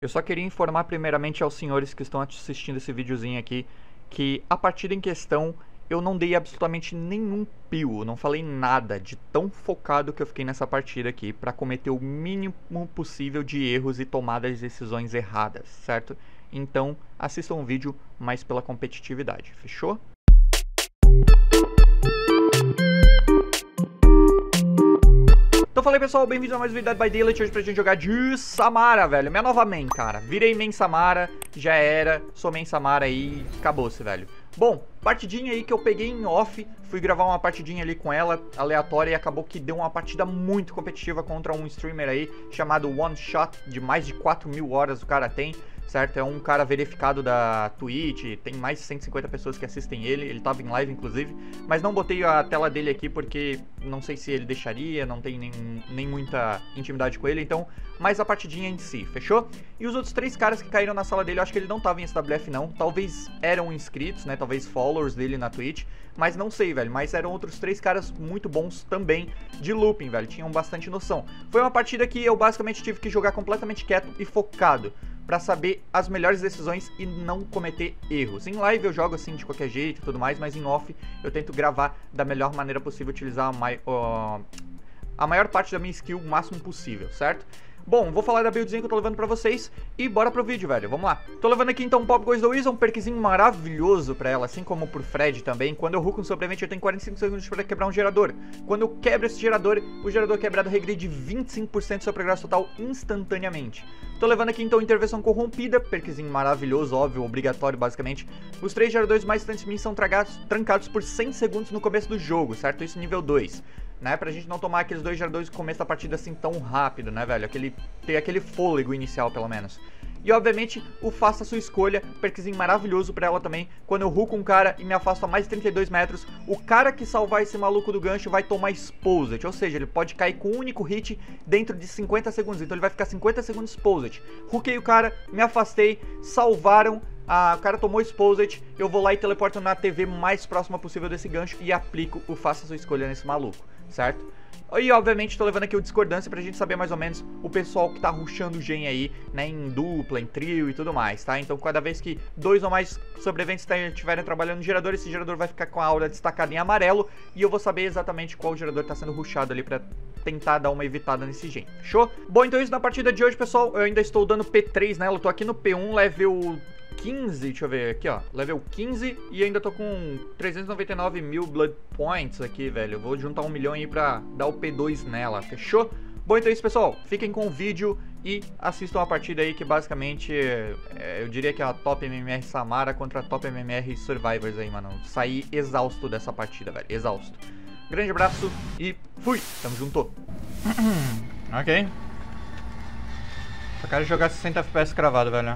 Eu só queria informar primeiramente aos senhores que estão assistindo esse videozinho aqui que a partida em questão eu não dei absolutamente nenhum pio, não falei nada de tão focado que eu fiquei nessa partida aqui pra cometer o mínimo possível de erros e tomadas de decisões erradas, certo? Então assistam o vídeo mais pela competitividade, fechou? Então falei pessoal, bem-vindos a mais um vídeo by Daylight. Hoje pra gente jogar de Samara, velho. Minha nova main, cara. Virei main Samara, já era. Sou main Samara aí, acabou-se, velho. Bom, partidinha aí que eu peguei em off. Fui gravar uma partidinha ali com ela, aleatória. E acabou que deu uma partida muito competitiva contra um streamer aí chamado One Shot. De mais de 4.000 horas o cara tem, certo? É um cara verificado da Twitch, tem mais de 150 pessoas que assistem ele, ele tava em live inclusive, mas não botei a tela dele aqui porque não sei se ele deixaria, não tem nem muita intimidade com ele, então, mais a partidinha em si, fechou? E os outros três caras que caíram na sala dele, eu acho que ele não tava em SWF não, talvez eram inscritos, né, talvez followers dele na Twitch, mas não sei, velho, mas eram outros três caras muito bons também de looping, velho, tinham bastante noção. Foi uma partida que eu basicamente tive que jogar completamente quieto e focado, pra saber as melhores decisões e não cometer erros. Em live eu jogo assim de qualquer jeito e tudo mais, mas em off eu tento gravar da melhor maneira possível, utilizar a maior parte da minha skill o máximo possível, certo? Bom, vou falar da buildzinha que eu tô levando pra vocês e bora pro vídeo, velho, vamos lá. Tô levando aqui então um Pop Goes the Weasel, um perkzinho maravilhoso pra ela, assim como pro Fred também. Quando eu hooco um sobrevivente eu tenho 45 segundos pra quebrar um gerador. Quando eu quebro esse gerador, o gerador quebrado regride 25% do seu progresso total instantaneamente. Tô levando aqui então intervenção corrompida, perkzinho maravilhoso, óbvio, obrigatório basicamente. Os 3 geradores mais distantes de mim são trancados por 100 segundos no começo do jogo, certo? Isso nível 2. Né, pra gente não tomar aqueles 2 geradores no começo da partida assim tão rápido, né, velho? Ter aquele fôlego inicial, pelo menos. E, obviamente, o faça a sua escolha, perkzinho maravilhoso pra ela também. Quando eu hooco um cara e me afasto a mais de 32 metros, o cara que salvar esse maluco do gancho vai tomar exposed. Ou seja, ele pode cair com um único hit dentro de 50 segundos. Então ele vai ficar 50 segundos exposed. Hookei o cara, me afastei, salvaram. O cara tomou exposed, eu vou lá e teleporto na TV mais próxima possível desse gancho e aplico o faça a sua escolha nesse maluco, certo? E obviamente tô levando aqui o discordância pra gente saber mais ou menos o pessoal que tá rushando o gen aí, né, em dupla, em trio e tudo mais, tá? Então cada vez que 2 ou mais sobreviventes estiverem trabalhando no gerador, esse gerador vai ficar com a aura destacada em amarelo e eu vou saber exatamente qual gerador tá sendo rushado ali pra tentar dar uma evitada nesse gen, fechou? Bom, então isso na partida de hoje, pessoal, eu ainda estou dando P3 nela, eu tô aqui no P1, level 15, deixa eu ver aqui, ó, level 15 e ainda tô com 399 mil Blood Points aqui, velho. Eu vou juntar 1 milhão aí pra dar o P2 nela, fechou? Bom, então é isso, pessoal. Fiquem com o vídeo e assistam a partida aí que basicamente eu diria que é a Top MMR Samara contra a Top MMR Survivors aí, mano. Saí exausto dessa partida, velho, exausto. Grande abraço e fui! Tamo junto! Ok. Só quero jogar 60 FPS cravado, velho.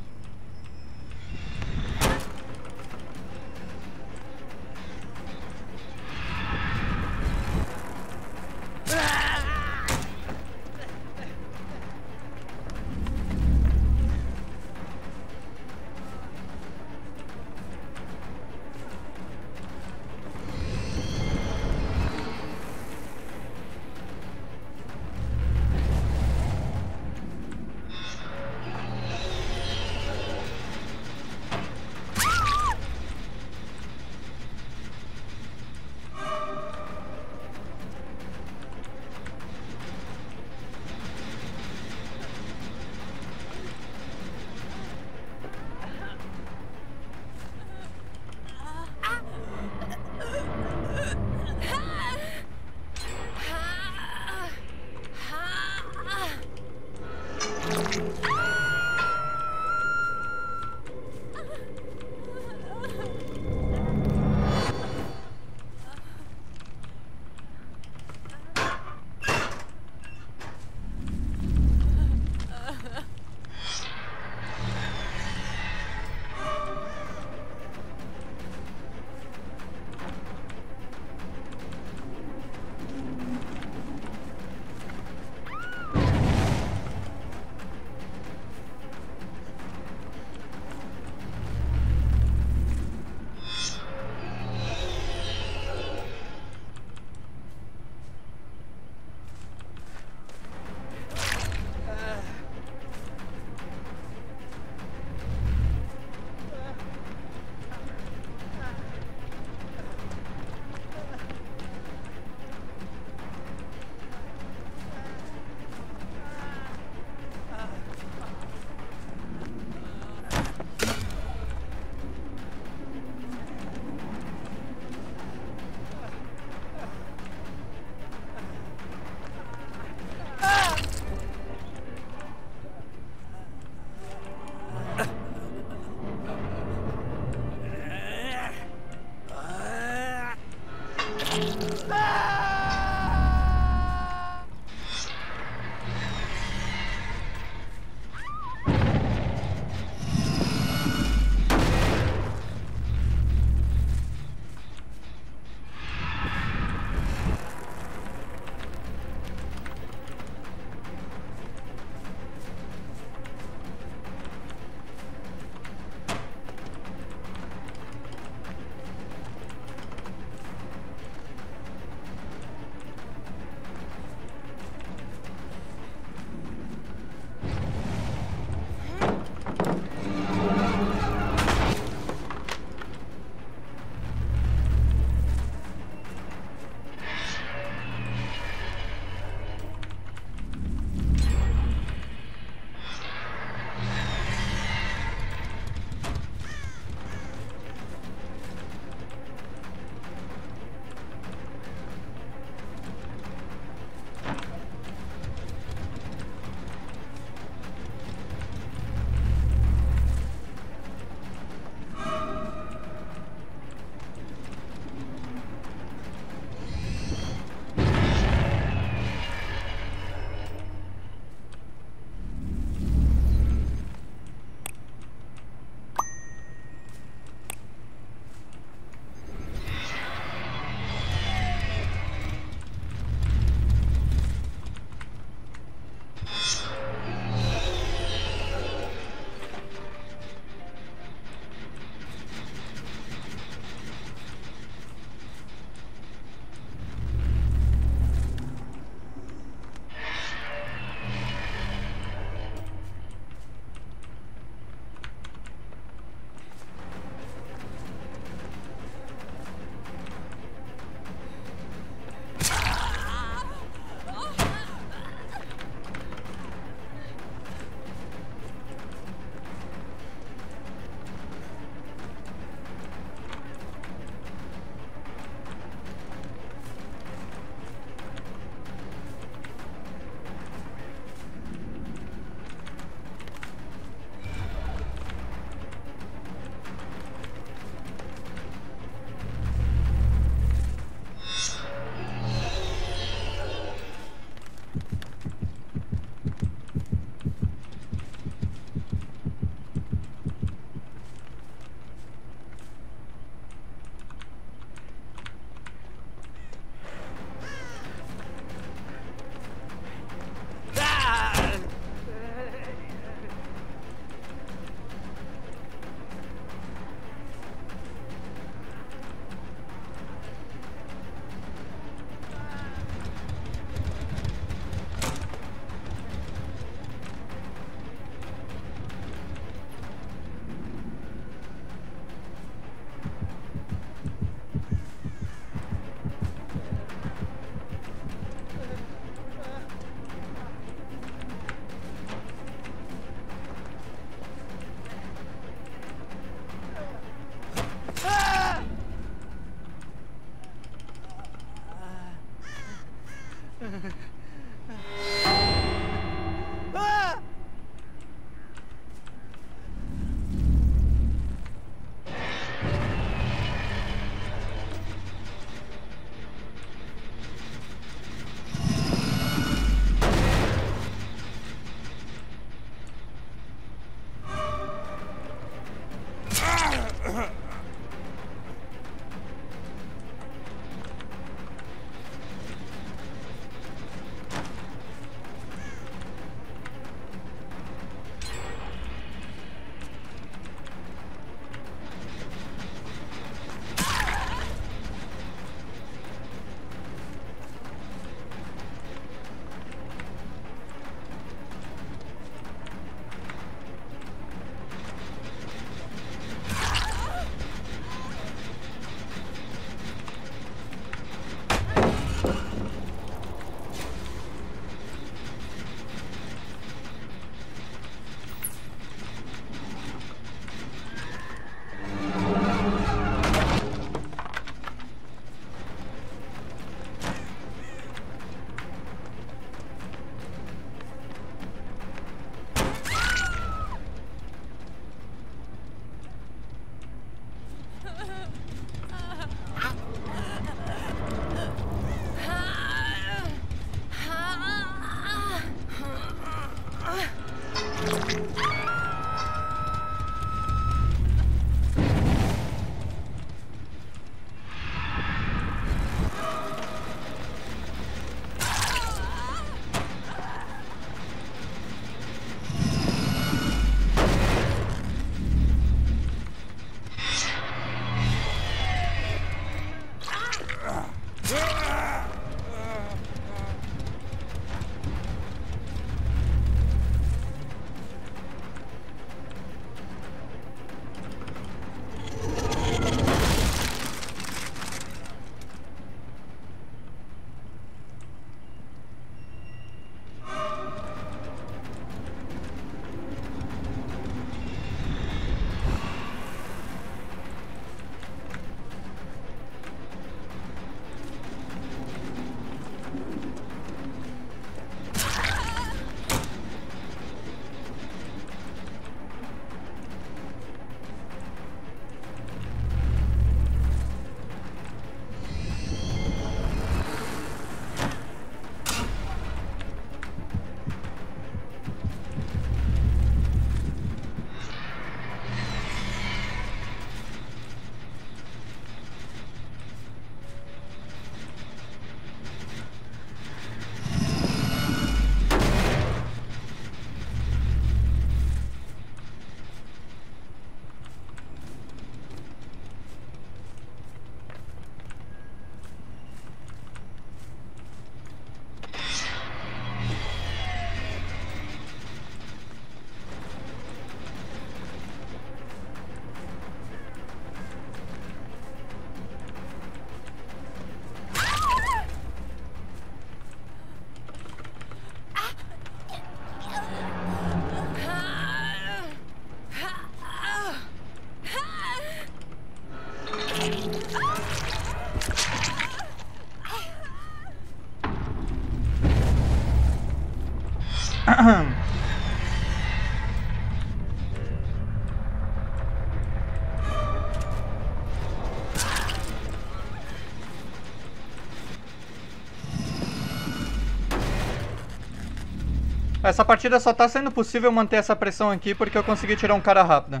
Essa partida só tá sendo possível manter essa pressão aqui porque eu consegui tirar um cara rápido.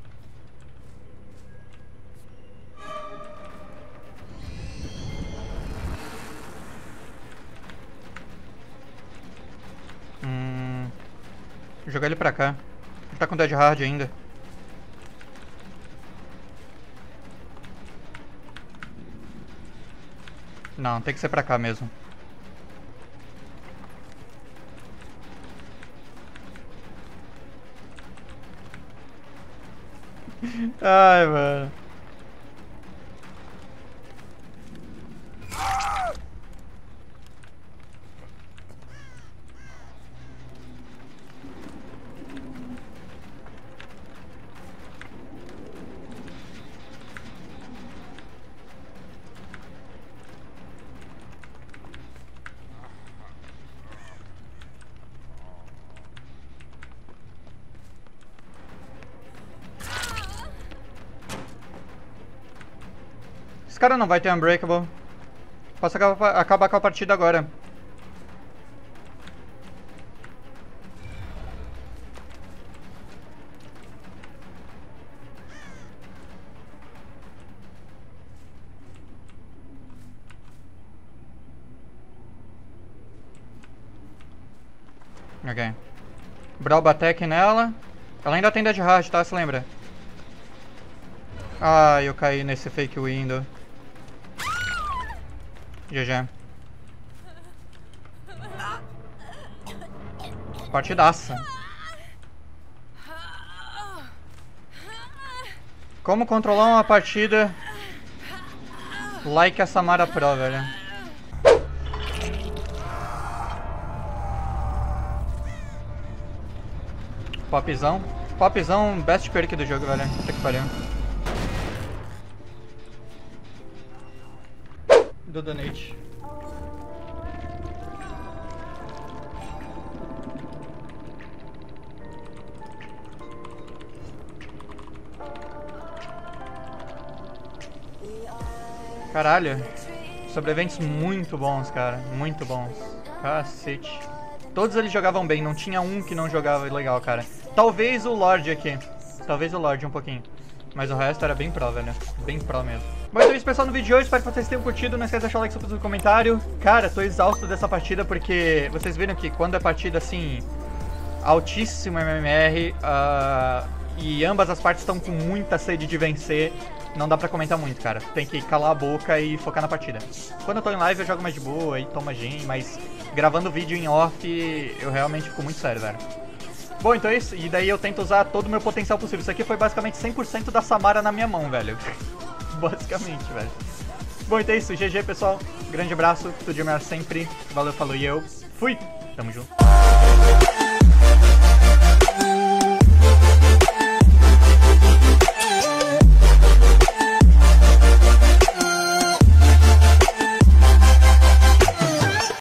Vou jogar ele pra cá. Ele tá com dead hard ainda. Não, tem que ser pra cá mesmo. Ai, mano. Esse cara não vai ter Unbreakable. Posso acabar com a partida agora. Ok. Brawl Batek nela. Ela ainda tem Dead Hard, tá? Se lembra? Ah, eu caí nesse fake window. GG. Partidaça. Como controlar uma partida like a Samara Pro, velho. Popzão. Popzão, best perk do jogo, velho. Puta que pariu. Do donate. Caralho. Sobreviventes muito bons, cara. Muito bons. Cacete. Todos eles jogavam bem, não tinha um que não jogava legal, cara. Talvez o Lorde aqui. Talvez o Lorde um pouquinho. Mas o resto era bem pro, velho. Bem pro mesmo. Bom, então é isso, pessoal, no vídeo de hoje. Espero que vocês tenham curtido. Não esquece de deixar o like no comentário. Cara, tô exausto dessa partida porque vocês viram que quando é partida assim, altíssimo MMR, e ambas as partes estão com muita sede de vencer, não dá pra comentar muito, cara. Tem que calar a boca e focar na partida. Quando eu tô em live eu jogo mais de boa e tomo gin, mas gravando vídeo em off eu realmente fico muito sério, velho. Bom, então é isso. E daí eu tento usar todo o meu potencial possível. Isso aqui foi basicamente 100% da Samara na minha mão, velho. Basicamente, velho. Bom, então é isso. GG, pessoal. Grande abraço. Tudo de melhor sempre. Valeu, falou e eu fui. Tamo junto.